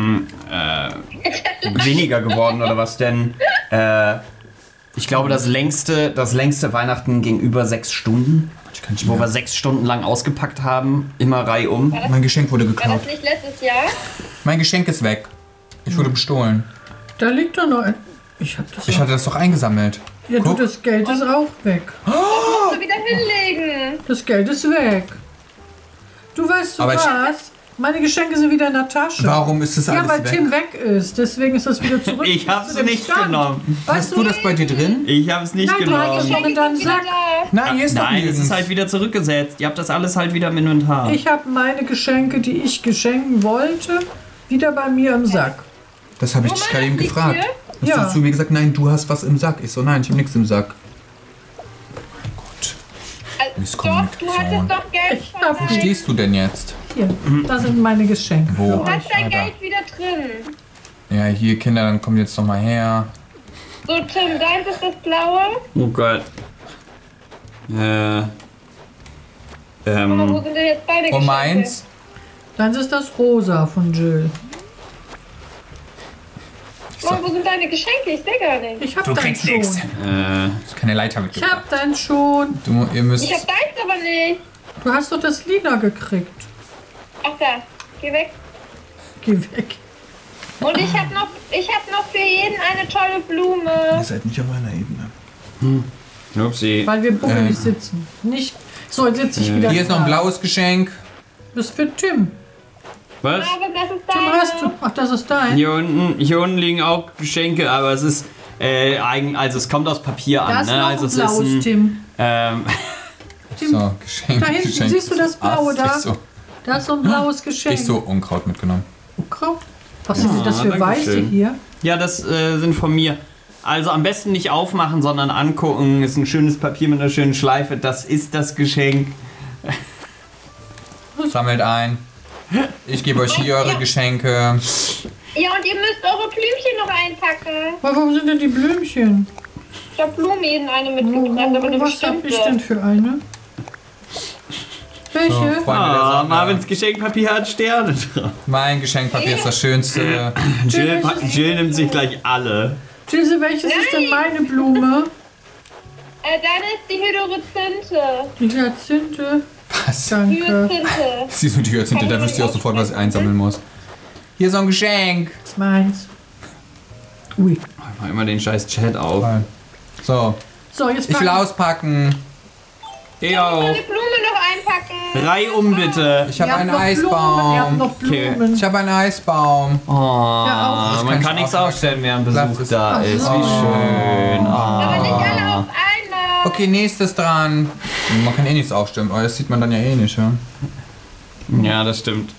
weniger geworden oder was, denn ich glaube, das längste Weihnachten ging über 6 Stunden, wo wir 6 Stunden lang ausgepackt haben, immer reihum. Mein Geschenk wurde War geklaut. das nicht letztes Jahr? Mein Geschenk ist weg. Ich wurde bestohlen. Da liegt doch noch ein... Ich hab das Ich auch. hatte das doch eingesammelt. Ja, du, Guck. das Geld ist auch weg. Musst du wieder hinlegen. Das Geld ist weg. Du weißt Aber was? Meine Geschenke sind wieder in der Tasche. Warum ist das Ja, alles weil weg? Tim weg ist. Deswegen ist das wieder zurück. Ich hab's zu dem nicht Stand. genommen. Hast du das bei dir drin? Ich habe es nicht Nein, du hast es genommen. noch in deinem Ist wieder Sack. da. Nein, hier ist doch Nein, es nirgends. ist halt wieder zurückgesetzt. Ihr habt das alles halt wieder im Inventar. Ich habe meine Geschenke, die ich geschenken wollte, wieder bei mir im Sack. Das habe ich dich Roman, gerade eben liegt gefragt. hier? Hast Ja. du zu mir gesagt, nein, du hast was im Sack? Ich so, nein, ich habe nichts im Sack. Mein Gott. Also, Misskommunikation. doch, du hattest doch Geld Ich von hab- Wo deinem- stehst du denn jetzt? Hier, das sind meine Geschenke. Wo? Du hast dein Alter. Geld wieder drin. Ja, hier, Kinder, dann kommt jetzt noch mal her. So, Tim, deins ist das blaue. Oh Gott. Aber wo sind denn jetzt deine Geschenke? Und meins? Dann ist das rosa von Jill. Mama, wo sind deine Geschenke? Ich sehe gar nicht. Ich hab Du dein kriegst schon. nix. Ich keine Leiter Ich mitgebracht. hab dein schon. Ihr müsst... Ich hab deins aber nicht. Du hast doch das Lila gekriegt. Ach da, geh weg. Geh weg. Und ich hab noch für jeden eine tolle Blume. Ihr seid nicht auf meiner Ebene. Upsi. Weil wir bummelig sitzen. Nicht. So, jetzt sitze ich wieder. Hier ist noch ein da. blaues Geschenk. Das ist für Tim. Was? Aber das ist Tim, deine. hast du. Ach, das ist dein. Hier unten liegen auch Geschenke, aber es ist also es kommt aus Papier Da an, ist ne? noch Also ein es blaues, ist ein Tim. Tim. So, Geschenk. Da hinten, Geschenk. siehst du das Blaue da? Ich so, Da ist so ein blaues Geschenk. ich so Unkraut mitgenommen. Unkraut? Was sind das für danke Weiße schön. hier? Ja, das sind von mir. Also am besten nicht aufmachen, sondern angucken. Ist ein schönes Papier mit einer schönen Schleife. Das ist das Geschenk. Sammelt ein. Ich gebe euch hier eure Geschenke. Ja, und ihr müsst eure Blümchen noch einpacken. Warum sind denn die Blümchen? Ich hab Blumen eine mitgebracht, aber eine Was hab bestimmte. ich denn für eine? Welche? So, Freunde der Ah, Sonne. Marvins Geschenkpapier hat Sterne drauf. Mein Geschenkpapier ist das Schönste. Jill nimmt sich gleich alle. Diese, welches ist denn meine Blume? Deine ist die Hydorezinte. Die Hyazinthe. Was? Danke. Hyazinthe. Siehst du die Hyazinthe, da wüsste ich auch sofort, was ich einsammeln muss. Hier ist so ein Geschenk. Das ist meins. Ui. Mach immer den scheiß Chat auf. So, So, jetzt ich will packen- auspacken. Yo. Eine Blume noch einpacken. Reihum bitte. Ich habe Ihr einen habt noch Blumen, ihr habt Eisbaum. noch Blumen. Ich habe einen Eisbaum. Oh, auch. man kann nichts aufstellen, während Besuch da ist. Wie schön. Aber nicht Oh. alle auf einmal. Okay, nächstes dran. Man kann eh nichts aufstimmen, aber das sieht man dann ja eh nicht, ja? Ja, das stimmt.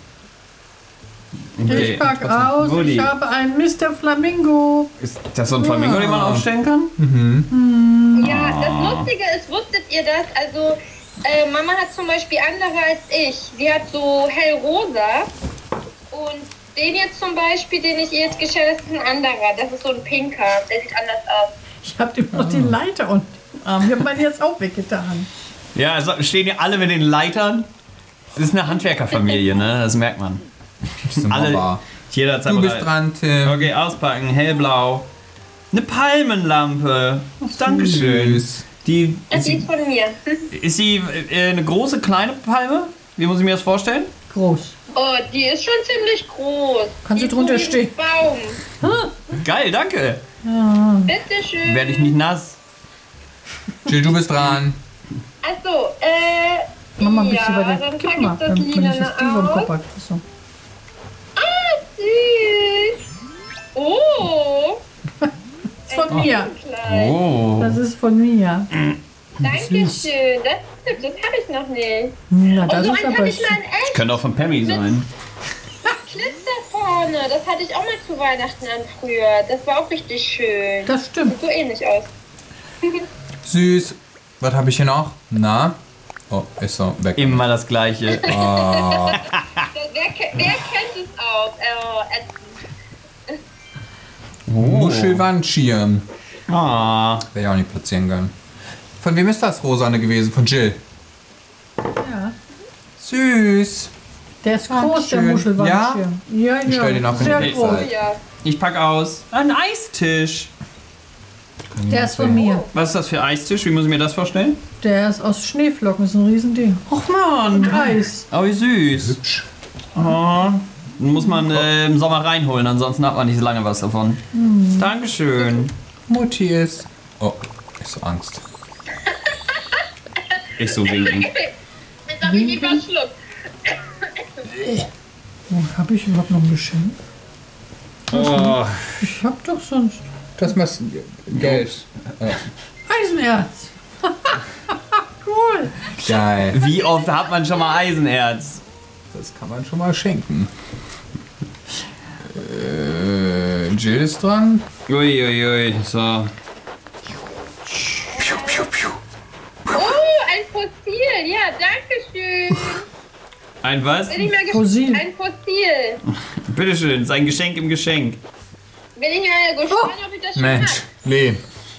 Okay. Ich pack aus. Woody. Ich habe einen Mr. Flamingo. Ist das so ein Flamingo, den man aufstellen kann? Ja, das Lustige ist, wusstet ihr das? Also, Mama hat zum Beispiel andere als ich. Sie hat so hellrosa. Und den jetzt zum Beispiel, den ich ihr jetzt geschenkt habe, ist ein anderer. Das ist so ein pinker. Der sieht anders aus. Ich habe immer noch die Leiter und den Arm. Ich habe meine jetzt auch weggetan. Ja, also stehen ja alle mit den Leitern. Es ist eine Handwerkerfamilie, ne? Das merkt man. Das ist Alle, wunderbar. jeder hat sein Du bist Modell. dran, Tim. Okay, auspacken, hellblau. Eine Palmenlampe. Dankeschön. Süß. Die, Das ist von mir. ist sie eine große, kleine Palme? Wie muss ich mir das vorstellen? Groß. Oh, die ist schon ziemlich groß. Kannst die du drunter ist so wie ein stehen? Baum. Geil, danke. Bitteschön. Werde ich nicht nass. Jill, du bist dran. Achso, Mama, ja, bist du bei der dann Kipp packe mal, ich das damit man nicht das Ding am Lila Kopf aus. hat. So. Süß. Oh. Das ist von mir. Kleid. Oh. Das ist von mir. Dankeschön. Das habe ich noch nicht. Na, Und das so ist einen aber hatte ich mal schön. in echt. Könnte auch von Pammy sein. Glitzer vorne. Das hatte ich auch mal zu Weihnachten an früher. Das war auch richtig schön. Das stimmt. Sieht so ähnlich aus. Süß. Was habe ich hier noch? Na? Oh, ist so weg. Immer das Gleiche. Wer kennt es auch? Muschelwandschirm. Ah. Wäre ja auch nicht platzieren können. Von wem ist das Rosane gewesen? Von Jill. Ja. Süß. Der ist groß, der schön. Muschelwandschirm. Ja, Ich stell den auf den sehr Tisch. groß. Ja. Ich pack aus. Ein Eistisch. Der ist von mir. Was ist das für Eistisch? Wie muss ich mir das vorstellen? Der ist aus Schneeflocken, ist ein Riesending. Och man. Und Eis. Oh, wie süß. Hübsch. Oh. Muss man im Sommer reinholen, ansonsten hat man nicht so lange was davon. Dankeschön. Mutti ist. Oh, ich so Angst. Ich so winken. Jetzt hab ich mich verschluckt. Oh, hab ich überhaupt noch ein Geschenk? Oh. Ich hab doch sonst Das machst Geld. Eisenerz. Cool. Geil. Wie oft hat man schon mal Eisenerz? Das kann man schon mal schenken. Jill ist dran. Uiuiui, so. Oh, ein Fossil. Ja, danke schön. Ein was? Bin ich mal Fossil. Ein Fossil. Bitteschön, sein Geschenk im Geschenk. Bin ich mal gespannt, ob ich das schon Mensch, hab. Lee.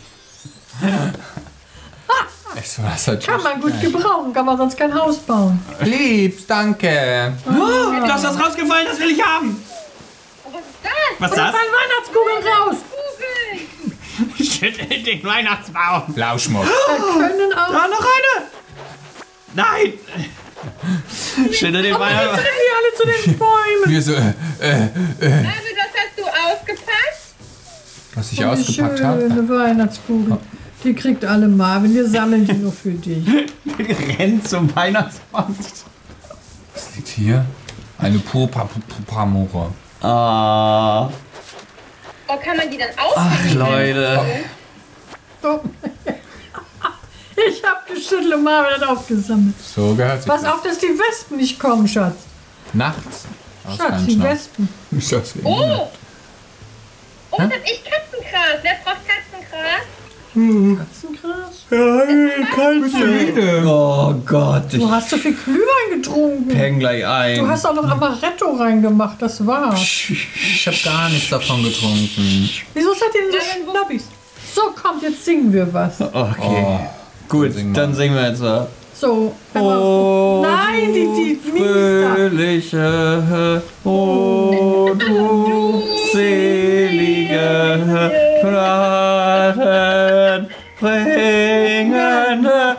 Echt so, das hat Kann man gut gebrauchen, kann man sonst kein Haus bauen. Liebs, danke. Oh, du hast das rausgefallen, das will ich haben. Oh, was ist das? Was ist Da das? fallen Weihnachtskugeln raus. Kugeln. Schüttel den Weihnachtsbaum. Lauschmuck. Wir können auch. Da noch eine. Nein. Schüttel den Warum Weihnachtsbaum. rennen die alle zu den Bäumen? Wir so, Also, das hast du ausgepackt? was ich Oh, wie ausgepackt habe. schöne Weihnachtskugel. Die kriegt alle Marvin. Wir sammeln die nur für dich. Rennt zum Weihnachtsbaum. Was liegt hier? Eine Purpamore. Ah. Oh, kann man die dann aufhängen? Ach, Leute. Oh. Ich hab geschüttelt und Marvin hat aufgesammelt. So gehört sich Pass das. auf, dass die Wespen nicht kommen, Schatz. Nachts. Das Schatz, kann die ich noch. Wespen. Das Oh! Oh, das ist Katzenkras. Wer braucht Katzenkras? Katzenkras. Oh Gott, ich Du hast so viel Glühwein getrunken. häng gleich ein. Du hast auch noch Amaretto reingemacht, das war's. Ich habe gar nichts davon getrunken. Wieso seid ihr denn so Schnappis? So, kommt, jetzt singen wir was. Okay. Oh. Gut, Sing mal. dann singen wir jetzt mal. So, Oh, nein, die fröhliche, oh du selige, Gnadenbringende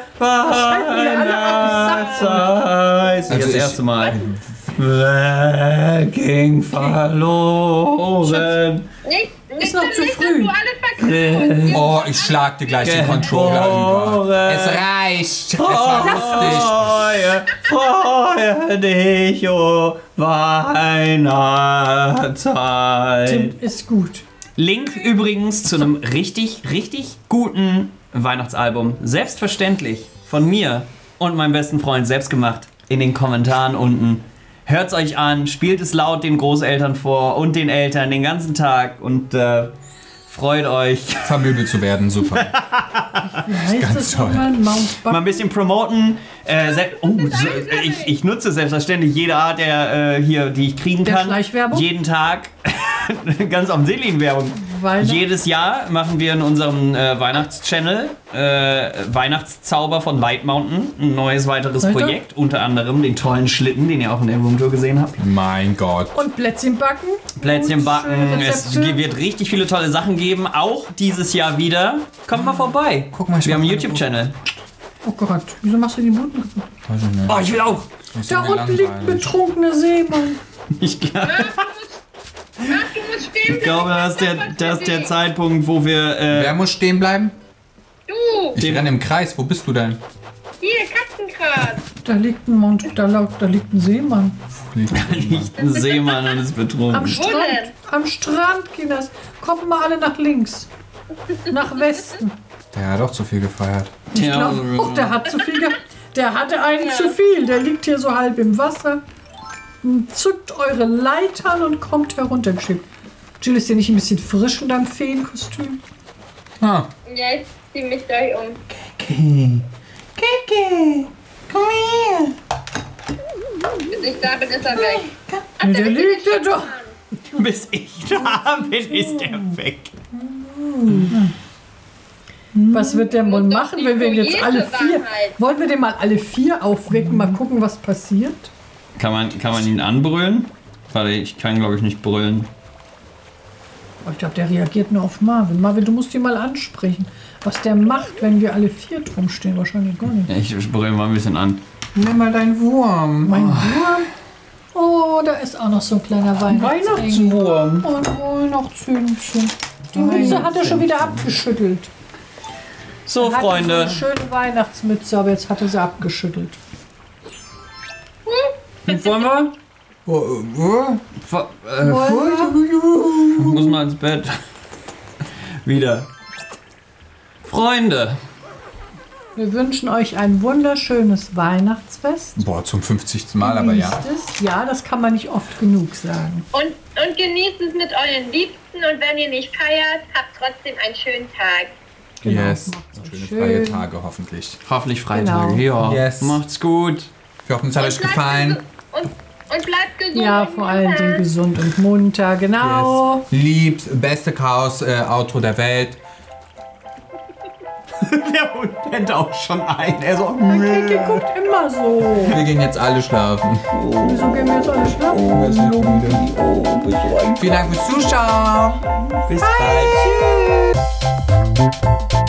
Weihnachtszeit. Also Das ich- erste Mal. Wer ging verloren? Nicht Ist noch zu nicht, früh. dass du alle verkauft. Oh, ich schlag dir gleich den Controller über. Es reicht. Es war lustig. Freue dich, oh Weihnachtszeit. Tim ist gut. Link übrigens zu einem richtig guten Weihnachtsalbum. Selbstverständlich von mir und meinem besten Freund selbst gemacht. In den Kommentaren unten. Hört's euch an, spielt es laut den Großeltern vor und den Eltern den ganzen Tag und freut euch. Vermöbelt zu werden, super. Wie heißt Ganz das toll. nochmal? Mount Mal ein bisschen promoten. Ich nutze selbstverständlich jede Art, die ich kriegen Der kann. Schleichwerbung? Jeden Tag. Ganz auf Seelenwerbung. Weihnachten? Jedes Jahr machen wir in unserem Weihnachtschannel Weihnachtszauber von Light Mountain. Ein neues weiteres Seid ihr? Projekt. Unter anderem den tollen Schlitten, den ihr auch in der Roomtour gesehen habt. Mein Gott. Und Plätzchen backen. Plätzchen Und backen. schöne Es Rezepte. wird richtig viele tolle Sachen geben. Auch dieses Jahr wieder. Kommt mal vorbei. Guck mal, ich wir haben einen mach YouTube-Channel. Oh Gott, wieso machst du die Bunten kaputt? Weiß ich nicht. Oh, ich will auch. Ist Da irgendwie unten liegt ein langweilig. betrunkener Seemann. Ich glaube, Du musst stehen ich glaube, das ist der Zeitpunkt, wo wir. Wer muss stehen bleiben? Du, Ich renne im Kreis. Wo bist du denn? hier, Katzenkras. Da liegt ein da liegt ein Seemann. liegt ein Seemann und ist betrunken. Am Strand. Am Strand, Kinders. Kommt mal alle nach links. Nach Westen. Der hat doch zu viel gefeiert. Ich glaube, oh, der hat zu viel gehabt. Der hatte einen zu viel. Der liegt hier so halb im Wasser. Zückt eure Leitern und kommt heruntergeschickt. Jill, ist dir nicht ein bisschen frisch in deinem Feenkostüm? Ah, Ja, ich zieh mich gleich um. Kiki, komm her. Bis ich da bin, ist er weg. Nee, der liegt ja doch. Bis ich da bin, ist er weg. Was wird der wohl Muss doch machen, die wenn wir jetzt Poete alle 4... Wahrheit. Wollen wir den mal alle 4 aufwecken? Mal gucken, was passiert? Kann man ihn anbrüllen? Warte, ich kann glaube ich nicht brüllen. Oh, ich glaube, der reagiert nur auf Marvin. Marvin, du musst ihn mal ansprechen. Was der macht, wenn wir alle 4 drum stehen, wahrscheinlich gar nicht. Ja, ich brülle mal ein bisschen an. Nimm mal deinen Wurm. Mein Wurm? Oh, da ist auch noch so ein kleiner Weihnachtswurm. Oh, Weihnachtshühnchen. Die Mütze hat er schon wieder abgeschüttelt. So, Er hatte Freunde. So eine schöne Weihnachtsmütze, aber jetzt hat er sie abgeschüttelt. Wollen wir? Muss mal ins Bett. Wieder. Freunde. Wir wünschen euch ein wunderschönes Weihnachtsfest. Boah, zum 50. Mal, aber ja. Genießt es. Ja, das kann man nicht oft genug sagen. Und genießt es mit euren Liebsten und wenn ihr nicht feiert, habt trotzdem einen schönen Tag. Yes. macht's euch Schöne schön. freie Tage hoffentlich. Hoffentlich Freitage. Genau. Ja. Yes. Macht's gut. Wir hoffen, es hat euch gefallen. Und bleibt gesund. Ja, und vor allen munter. Dingen gesund und munter, genau. Yes. Liebs, beste Chaos-Outro der Welt. Der Hund pennt auch schon ein. Er so, Kiki guckt immer so. Wir gehen jetzt alle schlafen. Wieso gehen wir jetzt alle schlafen? Wir sind müde. Vielen Dank fürs Zuschauen. bis bald. Tschüss.